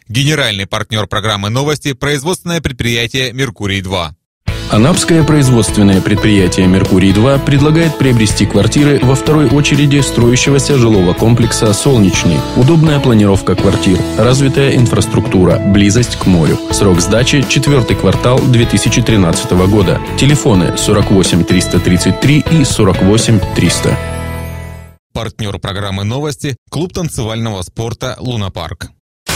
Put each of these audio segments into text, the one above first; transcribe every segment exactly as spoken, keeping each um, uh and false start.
Генеральный партнер программы «Новости» – производственное предприятие «Меркурий-два». Анапское производственное предприятие «Меркурий-два» предлагает приобрести квартиры во второй очереди строящегося жилого комплекса «Солнечный». Удобная планировка квартир, развитая инфраструктура, близость к морю. Срок сдачи – четвертый квартал две тысячи тринадцатого года. Телефоны сорок восемь триста тридцать три и сорок восемь триста. Партнер программы «Новости» – клуб танцевального спорта «Лунапарк».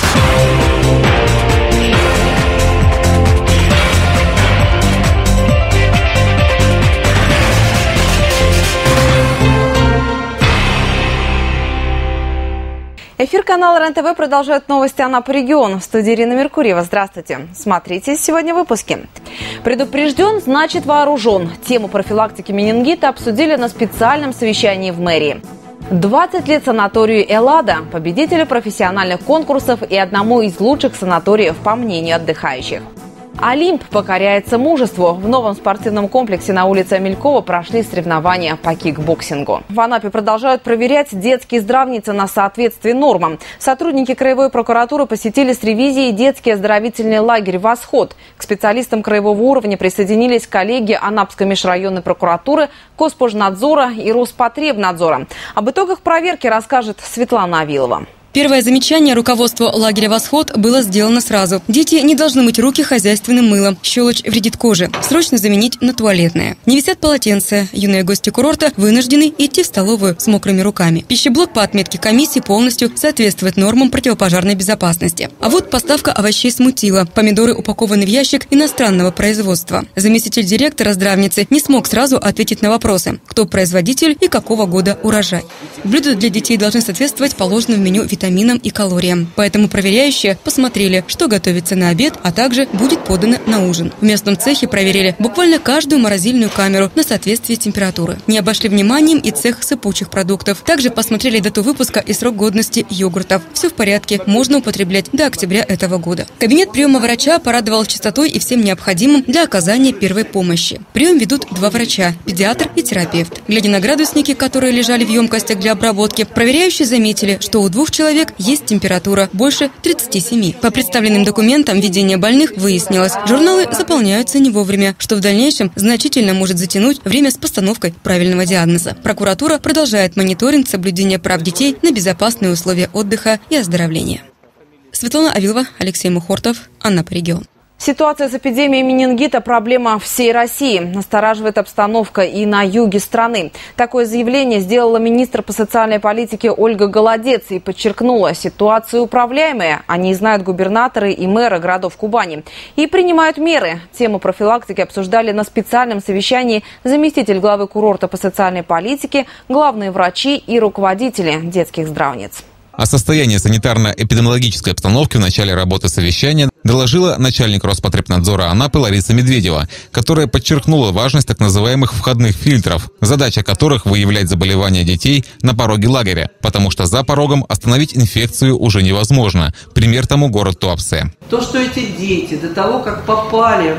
Эфир канала РЕН-ТВ продолжает новости Анапы регион. В студии Ирина Меркурьева. Здравствуйте. Смотрите сегодня в выпуске. Предупрежден, значит вооружен. Тему профилактики менингита обсудили на специальном совещании в мэрии. двадцать лет санаторию «Эллада», победителю профессиональных конкурсов и одному из лучших санаториев по мнению отдыхающих. Олимп покоряется мужеству. В новом спортивном комплексе на улице Амелькова прошли соревнования по кикбоксингу. В Анапе продолжают проверять детские здравницы на соответствие нормам. Сотрудники краевой прокуратуры посетили с ревизией детский оздоровительный лагерь «Восход». К специалистам краевого уровня присоединились коллеги Анапской межрайонной прокуратуры, Госпожнадзора и Роспотребнадзора. Об итогах проверки расскажет Светлана Авилова. Первое замечание руководству лагеря «Восход» было сделано сразу. Дети не должны мыть руки хозяйственным мылом. Щелочь вредит коже. Срочно заменить на туалетное. Не висят полотенца. Юные гости курорта вынуждены идти в столовую с мокрыми руками. Пищеблок по отметке комиссии полностью соответствует нормам противопожарной безопасности. А вот поставка овощей смутила. Помидоры упакованы в ящик иностранного производства. Заместитель директора здравницы не смог сразу ответить на вопросы, кто производитель и какого года урожай. Блюда для детей должны соответствовать положенным в меню витаминам и калориям. Поэтому проверяющие посмотрели, что готовится на обед, а также будет подано на ужин. В местном цехе проверили буквально каждую морозильную камеру на соответствие температуры. Не обошли вниманием и цех сыпучих продуктов. Также посмотрели дату выпуска и срок годности йогуртов. Все в порядке, можно употреблять до октября этого года. Кабинет приема врача порадовал чистотой и всем необходимым для оказания первой помощи. Прием ведут два врача – педиатр и терапевт. Глядя на градусники, которые лежали в емкостях для обработки, проверяющие заметили, что у двух человек есть температура больше тридцати семи. По представленным документам ведения больных выяснилось, журналы заполняются не вовремя, что в дальнейшем значительно может затянуть время с постановкой правильного диагноза. Прокуратура продолжает мониторинг соблюдения прав детей на безопасные условия отдыха и оздоровления. Светлана Авилова, Алексей Мухортов, Анапа регион. Ситуация с эпидемией менингита – проблема всей России. Настораживает обстановка и на юге страны. Такое заявление сделала министр по социальной политике Ольга Голодец и подчеркнула, ситуация управляемая. Они знают губернаторы и мэры городов Кубани. И принимают меры. Тему профилактики обсуждали на специальном совещании заместитель главы курорта по социальной политике, главные врачи и руководители детских здравниц. О состоянии санитарно-эпидемиологической обстановки в начале работы совещания доложила начальник Роспотребнадзора Анапы Лариса Медведева, которая подчеркнула важность так называемых входных фильтров, задача которых выявлять заболевания детей на пороге лагеря, потому что за порогом остановить инфекцию уже невозможно. Пример тому город Туапсе. То, что эти дети до того, как попали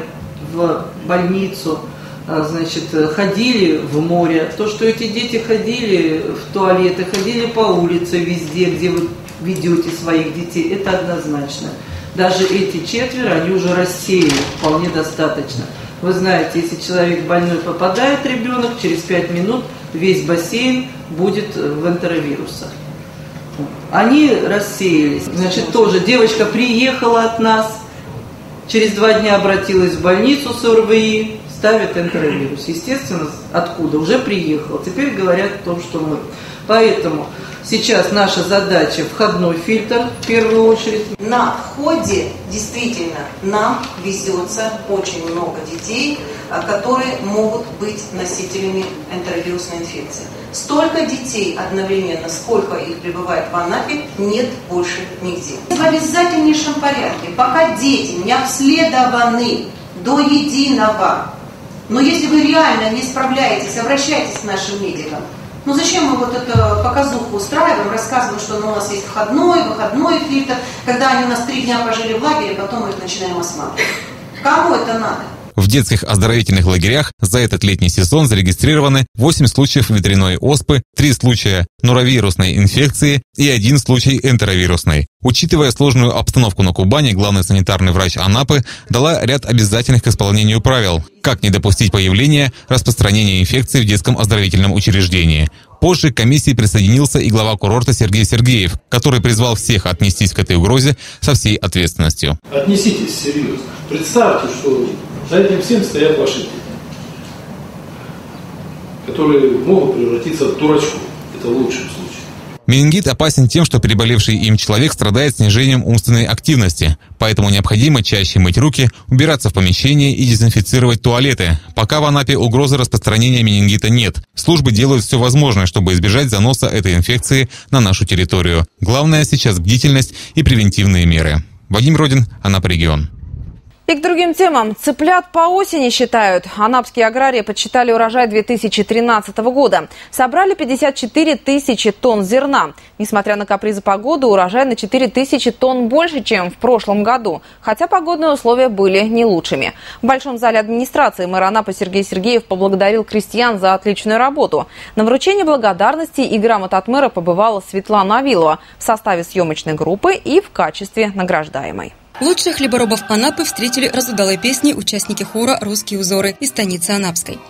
в больницу, значит, ходили в море, то, что эти дети ходили в туалеты, ходили по улице везде, где вы ведете своих детей, это однозначно. Даже эти четверо, они уже рассеяли, вполне достаточно. Вы знаете, если человек больной попадает, ребенок, через пять минут весь бассейн будет в энтеровирусах. Они рассеялись. Значит, тоже девочка приехала от нас, через два дня обратилась в больницу с ОРВИ, ставят энтеровирус. Естественно, откуда? Уже приехал. Теперь говорят о том, что мы. Поэтому сейчас наша задача – входной фильтр в первую очередь. На входе действительно нам везется очень много детей, которые могут быть носителями энтеровирусной инфекции. Столько детей одновременно, сколько их пребывает в Анапе, нет больше нигде. В обязательнейшем порядке, пока дети не обследованы до единого, но если вы реально не справляетесь, обращайтесь к нашим медикам. Ну зачем мы вот эту показуху устраиваем, рассказываем, что ну, у нас есть входной, выходной фильтр, когда они у нас три дня пожили в лагере, потом мы их начинаем осматривать. Кому это надо? В детских оздоровительных лагерях за этот летний сезон зарегистрированы восемь случаев ветряной оспы, три случая норовирусной инфекции и один случай энтеровирусной. Учитывая сложную обстановку на Кубани, главный санитарный врач Анапы дала ряд обязательных к исполнению правил, как не допустить появления распространения инфекции в детском оздоровительном учреждении. Позже к комиссии присоединился и глава курорта Сергей Сергеев, который призвал всех отнестись к этой угрозе со всей ответственностью. Отнеситесь серьезно. Представьте, что за этим всем стоят ваши дети, которые могут превратиться в дурачков. Это в лучшем случае. Менингит опасен тем, что переболевший им человек страдает снижением умственной активности, поэтому необходимо чаще мыть руки, убираться в помещении и дезинфицировать туалеты. Пока в Анапе угрозы распространения менингита нет. Службы делают все возможное, чтобы избежать заноса этой инфекции на нашу территорию. Главное сейчас бдительность и превентивные меры. Вадим Родин, Анапа регион. И к другим темам. Цыплят по осени считают. Анапские аграрии подсчитали урожай две тысячи тринадцатого года. Собрали пятьдесят четыре тысячи тонн зерна. Несмотря на капризы погоды, урожай на четыре тысячи тонн больше, чем в прошлом году. Хотя погодные условия были не лучшими. В Большом зале администрации мэр Анапы Сергей Сергеев поблагодарил крестьян за отличную работу. На вручении благодарности и грамот от мэра побывала Светлана Авилова в составе съемочной группы и в качестве награждаемой. Лучших хлеборобов Анапы встретили разудалой песней участники хора «Русские узоры» из станицы Анапской.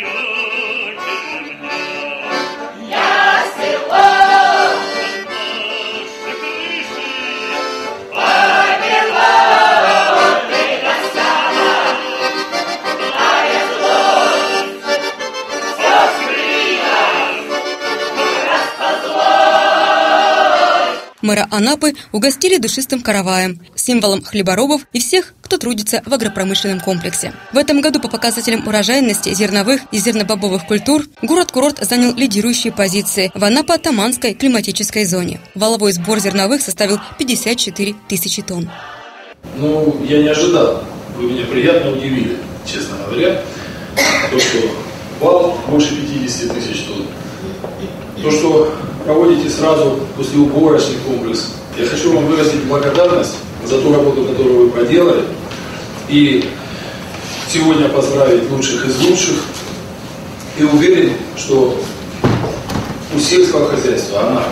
Мэра Анапы угостили душистым караваем, символом хлеборобов и всех, кто трудится в агропромышленном комплексе. В этом году по показателям урожайности зерновых и зернобобовых культур город-курорт занял лидирующие позиции в Анапо-Таманской климатической зоне. Валовой сбор зерновых составил пятьдесят четыре тысячи тонн. Ну, я не ожидал. Вы меня приятно удивили, честно говоря. То, что вал больше пятидесяти тысяч тонн. То, что проводите сразу после уборочный комплекс. Я хочу вам выразить благодарность за ту работу, которую вы проделали. И сегодня поздравить лучших из лучших. И уверен, что у сельского хозяйства Анапы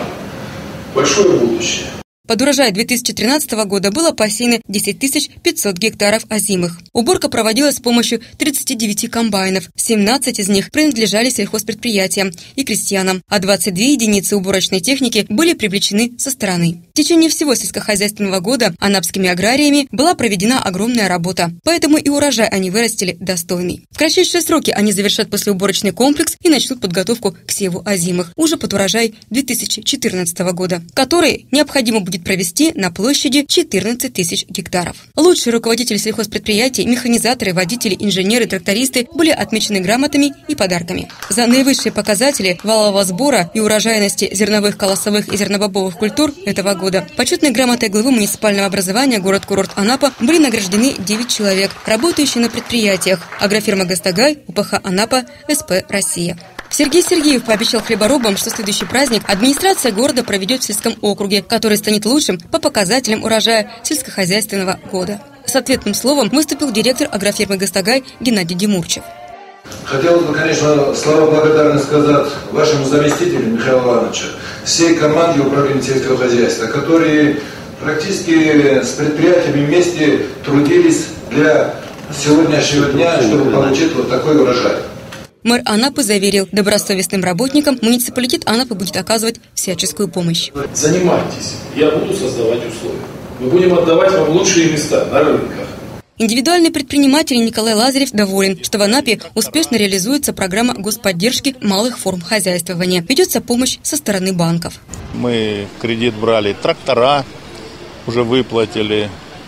большое будущее. Под урожай две тысячи тринадцатого года было посеяно десять тысяч пятьсот гектаров озимых. Уборка проводилась с помощью тридцати девяти комбайнов. семнадцать из них принадлежали сельхозпредприятиям и крестьянам, а двадцать две единицы уборочной техники были привлечены со стороны. В течение всего сельскохозяйственного года анапскими аграриями была проведена огромная работа, поэтому и урожай они вырастили достойный. В кратчайшие сроки они завершат послеуборочный комплекс и начнут подготовку к севу озимых уже под урожай две тысячи четырнадцатого года, который необходимо будет провести на площади четырнадцать тысяч гектаров. Лучшие руководители сельхозпредприятий, механизаторы, водители, инженеры, трактористы были отмечены грамотами и подарками. За наивысшие показатели валового сбора и урожайности зерновых, колосовых и зернобобовых культур этого года почетной грамотой главы муниципального образования город-курорт Анапа были награждены девять человек, работающие на предприятиях: агрофирма «Гастагай», УПХ «Анапа», СП «Россия». Сергей Сергеев пообещал хлеборобам, что следующий праздник администрация города проведет в сельском округе, который станет лучшим по показателям урожая сельскохозяйственного года. С ответным словом выступил директор агрофирмы «Гастагай» Геннадий Демурчев. Хотелось бы, конечно, слова благодарности сказать вашему заместителю Михаилу Ивановичу, всей команде управления сельского хозяйства, которые практически с предприятиями вместе трудились для сегодняшнего дня, чтобы получить вот такой урожай. Мэр Анапы заверил, добросовестным работникам муниципалитет Анапы будет оказывать всяческую помощь. Занимайтесь, я буду создавать условия. Мы будем отдавать вам лучшие места на рынках. Индивидуальный предприниматель Николай Лазарев доволен, что в Анапе успешно реализуется программа господдержки малых форм хозяйствования. Ведется помощь со стороны банков. Мы кредит брали, трактора уже выплатили,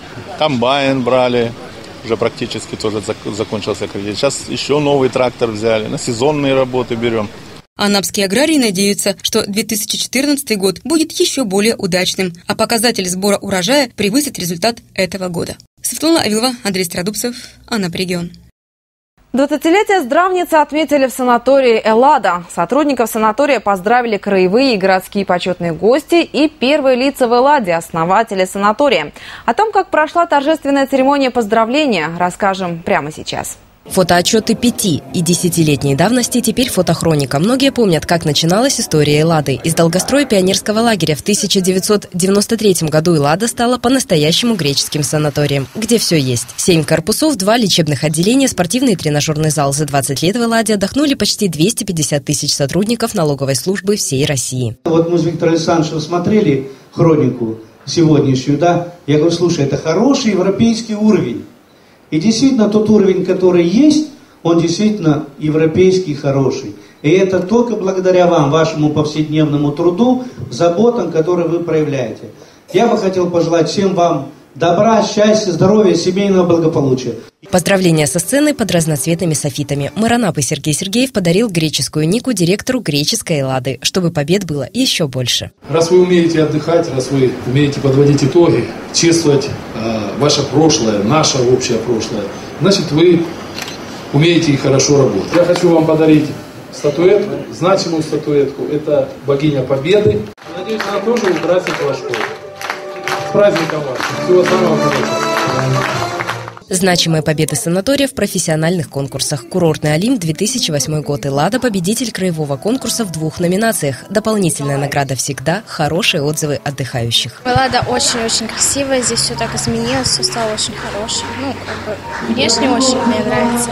комбайн брали. Уже практически тоже закончился кредит. Сейчас еще новый трактор взяли, на сезонные работы берем. Анапские аграрии надеются, что две тысячи четырнадцатый год будет еще более удачным, а показатель сбора урожая превысит результат этого года. Светлана Авилова, Андрей Стародубцев, Анапа регион. двадцатилетие здравницы отметили в санатории «Эллада». Сотрудников санатория поздравили краевые и городские почетные гости и первые лица в «Элладе», основатели санатория. О том, как прошла торжественная церемония поздравления, расскажем прямо сейчас. Фотоотчеты пяти- и десятилетней давности, теперь фотохроника. Многие помнят, как начиналась история «Эллады». Из долгостроя пионерского лагеря в тысяча девятьсот девяносто третьем году «Эллада» стала по-настоящему греческим санаторием, где все есть. Семь корпусов, два лечебных отделения, спортивный и тренажерный зал. За двадцать лет в «Элладе» отдохнули почти двести пятьдесят тысяч сотрудников налоговой службы всей России. Вот мы с Виктором Александровичем смотрели хронику сегодняшнюю, да? Я говорю, слушай, это хороший европейский уровень. И действительно, тот уровень, который есть, он действительно европейский, хороший. И это только благодаря вам, вашему повседневному труду, заботам, которые вы проявляете. Я бы хотел пожелать всем вам добра, счастья, здоровья, семейного благополучия. Поздравления со сцены под разноцветными софитами. Мэр Анапы Сергей Сергеев подарил греческую нику директору греческой «Эллады», чтобы побед было еще больше. Раз вы умеете отдыхать, раз вы умеете подводить итоги, чествовать э, ваше прошлое, наше общее прошлое, значит, вы умеете и хорошо работать. Я хочу вам подарить статуэтку, значимую статуэтку. Это богиня Победы. Надеюсь, она тоже украсит ваш школу. С праздником вас! Всего самого хорошего! Значимые победы санатория в профессиональных конкурсах. Курортный Олимп-две тысячи восьмой год. «Эллада» – победитель краевого конкурса в двух номинациях. Дополнительная награда всегда – хорошие отзывы отдыхающих. «Эллада» очень-очень красивая, здесь все так изменилось, все стало очень хорошим. Ну, как бы, внешне очень мне нравится.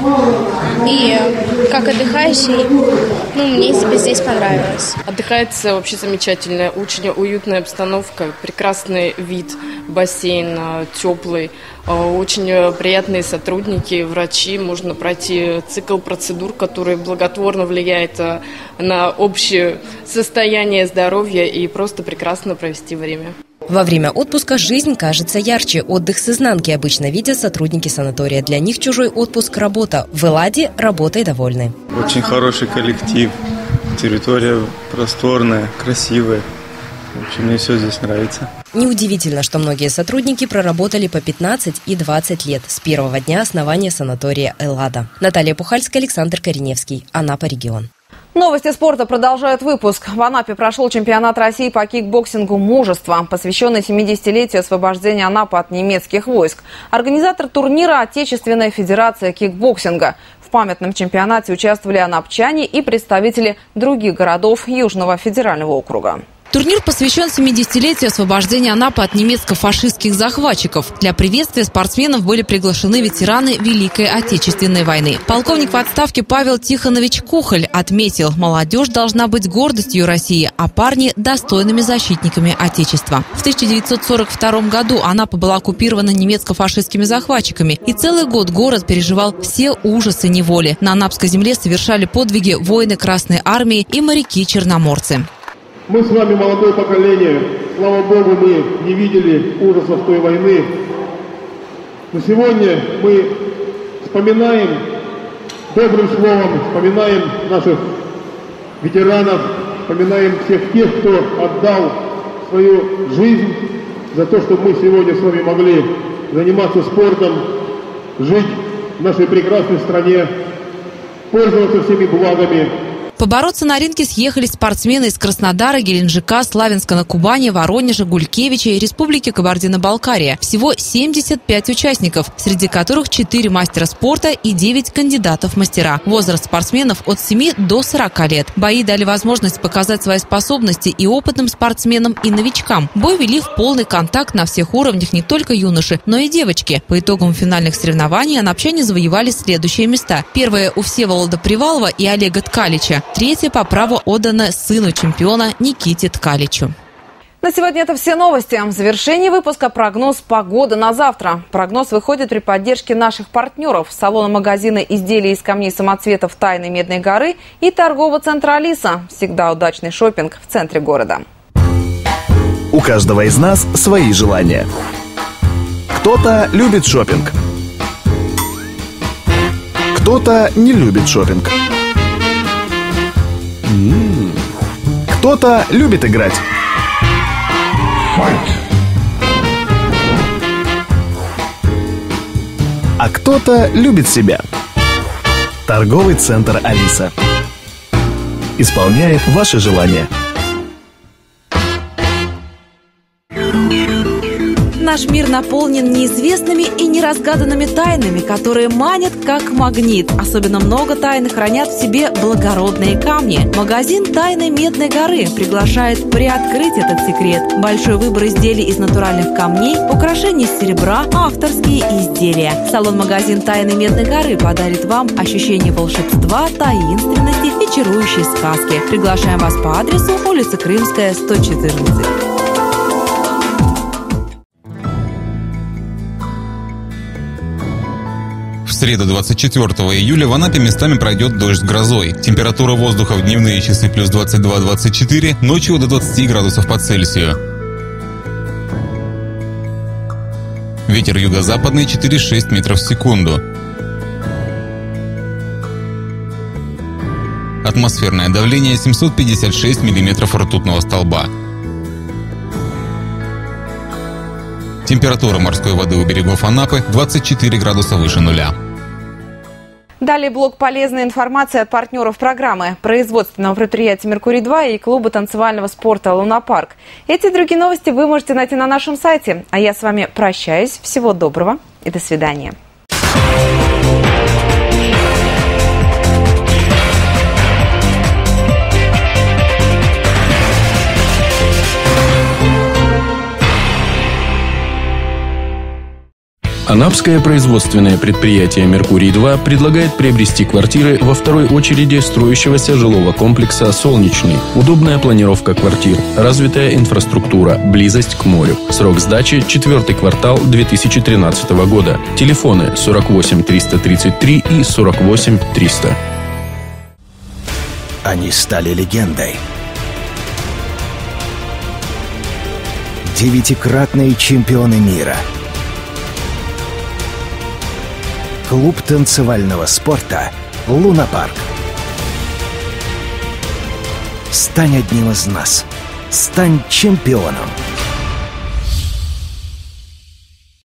И как отдыхающий, ну, мне здесь понравилось. Отдыхается вообще замечательно, очень уютная обстановка, прекрасный вид, бассейн теплый, очень приятные сотрудники, врачи. Можно пройти цикл процедур, который благотворно влияет на общее состояние здоровья и просто прекрасно провести время. Во время отпуска жизнь кажется ярче. Отдых с изнанки обычно видят сотрудники санатория. Для них чужой отпуск – работа. В «Элладе» работой довольны. Очень хороший коллектив, территория просторная, красивая. В общем, мне все здесь нравится. Неудивительно, что многие сотрудники проработали по пятнадцать и двадцать лет с первого дня основания санатория «Эллада». Наталья Пухальская, Александр Кореневский. Анапа, регион. Новости спорта продолжают выпуск. В Анапе прошел чемпионат России по кикбоксингу «Мужество», посвященный семидесятилетию освобождения Анапы от немецких войск. Организатор турнира – Отечественная федерация кикбоксинга. В памятном чемпионате участвовали анапчане и представители других городов Южного федерального округа. Турнир посвящен семидесятилетию освобождения Анапы от немецко-фашистских захватчиков. Для приветствия спортсменов были приглашены ветераны Великой Отечественной войны. Полковник в отставке Павел Тихонович Кухоль отметил, молодежь должна быть гордостью России, а парни – достойными защитниками Отечества. В тысяча девятьсот сорок втором году Анапа была оккупирована немецко-фашистскими захватчиками, и целый год город переживал все ужасы неволи. На анапской земле совершали подвиги воины Красной армии и моряки-черноморцы. Мы с вами молодое поколение, слава Богу, мы не видели ужасов той войны. Но сегодня мы вспоминаем добрым словом, вспоминаем наших ветеранов, вспоминаем всех тех, кто отдал свою жизнь за то, чтобы мы сегодня с вами могли заниматься спортом, жить в нашей прекрасной стране, пользоваться всеми благами. Побороться на ринге съехались спортсмены из Краснодара, Геленджика, Славянска на Кубани, Воронежа, Гулькевича и Республики Кабардино-Балкария. Всего семьдесят пять участников, среди которых четыре мастера спорта и девять кандидатов в мастера. Возраст спортсменов от семи до сорока лет. Бои дали возможность показать свои способности и опытным спортсменам, и новичкам. Бой вели в полный контакт на всех уровнях не только юноши, но и девочки. По итогам финальных соревнований анапчане завоевали следующие места. Первое у Всеволода Привалова и Олега Ткалича. Третье по праву отдано сыну чемпиона Никите Ткаличу. На сегодня это все новости. В завершении выпуска прогноз погоды на завтра. Прогноз выходит при поддержке наших партнеров. Салона магазина изделий из камней самоцветов «Тайны Медной горы» и торгового центра «Алиса». Всегда удачный шопинг в центре города. У каждого из нас свои желания. Кто-то любит шопинг. Кто-то не любит шопинг. Кто-то любит играть. А кто-то любит себя. Торговый центр «Алиса». Исполняет ваши желания. Наш мир наполнен неизвестными и неразгаданными тайнами, которые манят как магнит. Особенно много тайн хранят в себе благородные камни. Магазин «Тайны Медной горы» приглашает приоткрыть этот секрет. Большой выбор изделий из натуральных камней, украшений из серебра, авторские изделия. Салон-магазин «Тайны Медной горы» подарит вам ощущение волшебства, таинственности и чарующей сказки. Приглашаем вас по адресу улица Крымская, сто четырнадцать. В среду двадцать четвёртого июля в Анапе местами пройдет дождь с грозой. Температура воздуха в дневные часы плюс двадцать два - двадцать четыре, ночью до двадцати градусов по Цельсию. Ветер юго-западный четыре - шесть метров в секунду. Атмосферное давление семьсот пятьдесят шесть миллиметров ртутного столба. Температура морской воды у берегов Анапы двадцать четыре градуса выше нуля. Далее блок полезной информации от партнеров программы, производственного предприятия «Меркурий-два» и клуба танцевального спорта «Лунапарк». Эти и другие новости вы можете найти на нашем сайте. А я с вами прощаюсь. Всего доброго и до свидания. Анапское производственное предприятие «Меркурий-два» предлагает приобрести квартиры во второй очереди строящегося жилого комплекса «Солнечный». Удобная планировка квартир, развитая инфраструктура, близость к морю. Срок сдачи – четвертый квартал две тысячи тринадцатого года. Телефоны сорок восемь триста тридцать три и сорок восемь триста. Они стали легендой. Девятикратные чемпионы мира. Клуб танцевального спорта «Лунапарк». Стань одним из нас. Стань чемпионом.